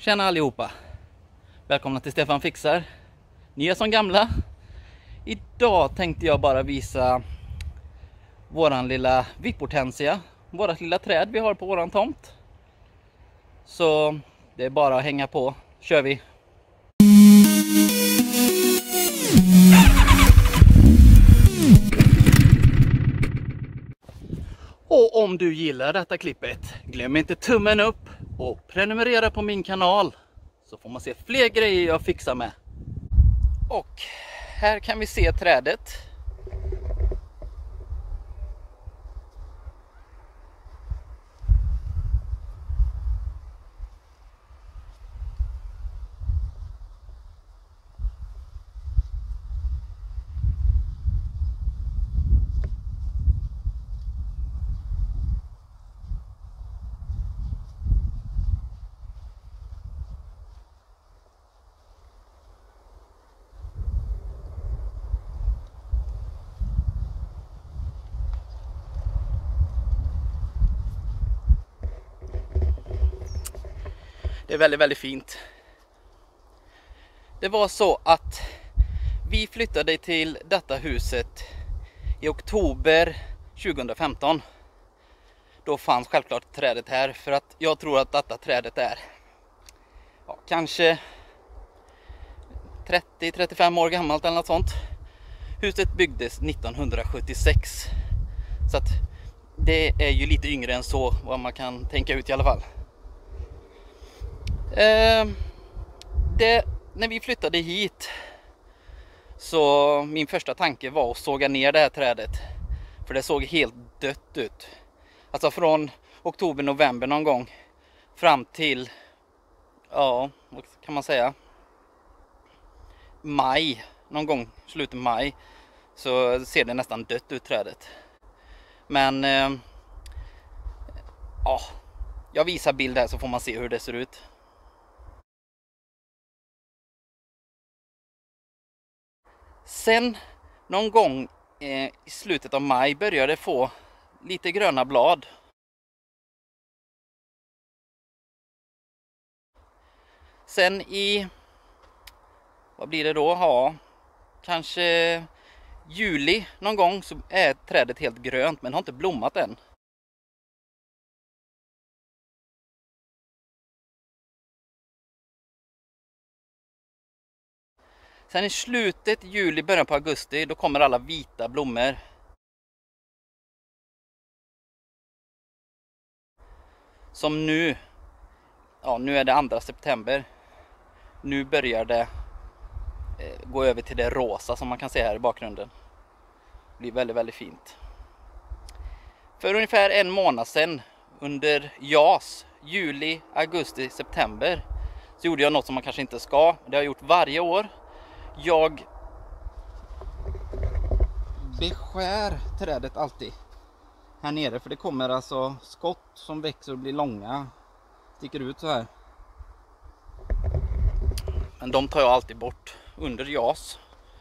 Tjena allihopa! Välkomna till Stefan Fixar. Nya som gamla. Idag tänkte jag bara visa våran lilla vipphortensia. Vårat lilla träd vi har på våran tomt. Så det är bara att hänga på. Kör vi! Och om du gillar detta klippet, glöm inte tummen upp och prenumerera på min kanal. Så får man se fler grejer jag fixar med. Och här kan vi se trädet. Det är väldigt, väldigt fint. Det var så att vi flyttade till detta huset i oktober 2015. Då fanns självklart trädet här, för att jag tror att detta trädet är kanske 30-35 år gammalt eller något sånt. Huset byggdes 1976. Så att det är ju lite yngre än så, vad man kan tänka ut i alla fall. När vi flyttade hit så min första tanke var att såga ner det här trädet, för det såg helt dött ut. Alltså från oktober, november någon gång fram till, vad kan man säga, maj, någon gång slutet maj, så ser det nästan dött ut trädet. Men jag visar bild här så får man se hur det ser ut. Sen någon gång i slutet av maj började det få lite gröna blad. Sen i, vad blir det då? Ja, kanske juli någon gång så är trädet helt grönt, men har inte blommat än. Sen i slutet juli, början på augusti, då kommer alla vita blommor. Som nu, nu är det 2 september. Nu börjar det gå över till det rosa som man kan se här i bakgrunden. Det blir väldigt, väldigt fint. För ungefär en månad sedan, under JAS, juli, augusti, september, så gjorde jag något som man kanske inte ska. Det har jag gjort varje år. Jag beskär trädet alltid här nere, för det kommer alltså skott som växer och blir långa, sticker ut så här. Men de tar jag alltid bort under JAS.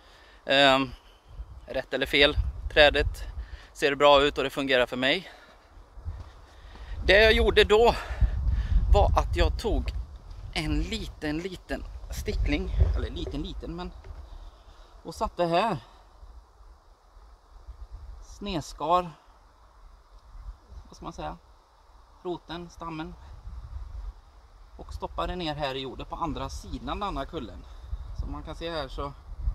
Rätt eller fel, trädet ser bra ut och det fungerar för mig. Det jag gjorde då var att jag tog en liten stickling, eller liten men, och satte här, snedskar, vad ska man säga, roten, stammen, och stoppade ner här i jorden på andra sidan den här kullen. Som man kan se här så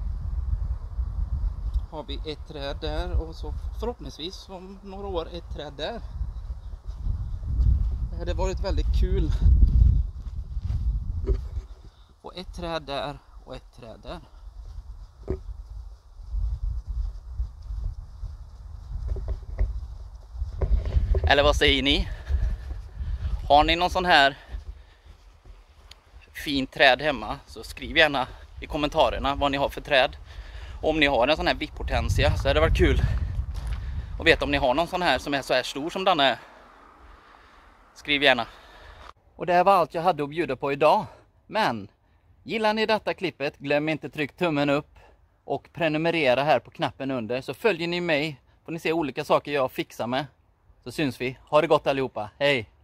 har vi ett träd där, och så förhoppningsvis om några år ett träd där. Det hade varit väldigt kul. Och ett träd där och ett träd där. Eller vad säger ni? Har ni någon sån här fin träd hemma, så skriv gärna i kommentarerna vad ni har för träd. Och om ni har en sån här vipphortensia så hade det varit kul att veta om ni har någon sån här som är så här stor som den är. Skriv gärna. Och det var allt jag hade att bjuda på idag. Men gillar ni detta klippet, glöm inte tryck tummen upp och prenumerera här på knappen under, så följer ni mig får ni se olika saker jag fixar med. Så syns vi. Ha det gott allihopa. Hej!